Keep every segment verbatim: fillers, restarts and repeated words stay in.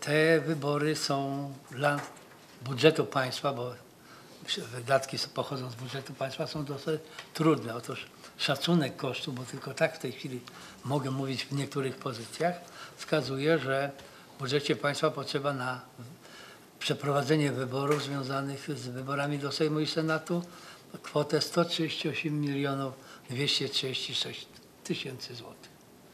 te wybory są dla budżetu państwa, bo wydatki pochodzą z budżetu państwa, są dosyć trudne. Otóż szacunek kosztów, bo tylko tak w tej chwili mogę mówić w niektórych pozycjach, wskazuje, że w budżecie państwa potrzeba na przeprowadzenie wyborów związanych z wyborami do Sejmu i Senatu kwotę sto trzydzieści osiem milionów dwieście trzydzieści sześć tysięcy złotych.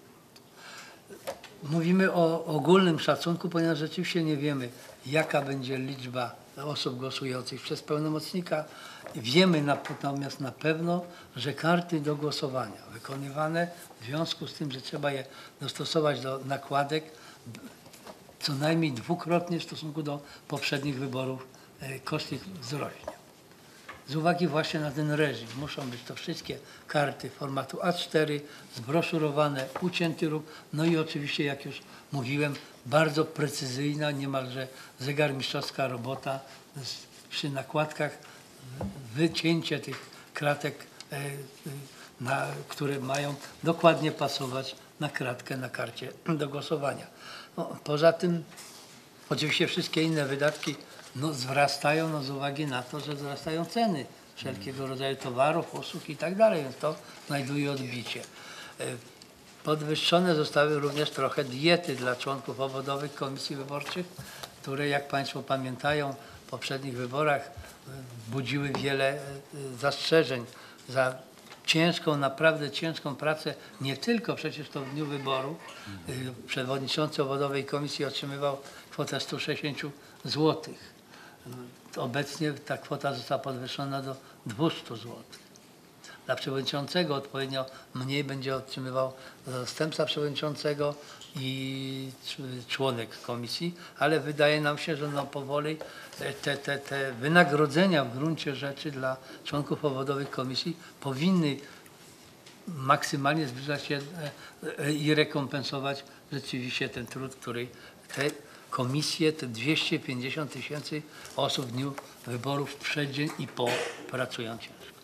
Mówimy o ogólnym szacunku, ponieważ rzeczywiście nie wiemy, jaka będzie liczba osób głosujących przez pełnomocnika. Wiemy natomiast na pewno, że karty do głosowania wykonywane w związku z tym, że trzeba je dostosować do nakładek co najmniej dwukrotnie w stosunku do poprzednich wyborów koszt ich wzrośnie. Z uwagi właśnie na ten reżim muszą być to wszystkie karty formatu A cztery, zbroszurowane, ucięty ruch, no i oczywiście, jak już mówiłem, bardzo precyzyjna, niemalże zegarmistrzowska robota z, przy nakładkach, wycięcie tych kratek, e, na, które mają dokładnie pasować na kratkę na karcie do głosowania. No, poza tym oczywiście wszystkie inne wydatki no, wzrastają no, z uwagi na to, że wzrastają ceny wszelkiego rodzaju towarów, usług i tak dalej, więc to znajduje odbicie. Podwyższone zostały również trochę diety dla członków obwodowych komisji wyborczych, które, jak Państwo pamiętają, w poprzednich wyborach budziły wiele zastrzeżeń za ciężką, naprawdę ciężką pracę, nie tylko przecież to w dniu wyboru. Przewodniczący obwodowej komisji otrzymywał kwotę stu sześćdziesięciu złotych. Obecnie ta kwota została podwyższona do dwustu złotych. Dla przewodniczącego odpowiednio mniej będzie otrzymywał zastępca przewodniczącego i członek komisji, ale wydaje nam się, że no powoli te, te, te wynagrodzenia w gruncie rzeczy dla członków obwodowych komisji powinny maksymalnie zbliżać się i rekompensować rzeczywiście ten trud, który te komisje, te dwieście pięćdziesiąt tysięcy osób w dniu wyborów przed dzień i po pracują ciężko.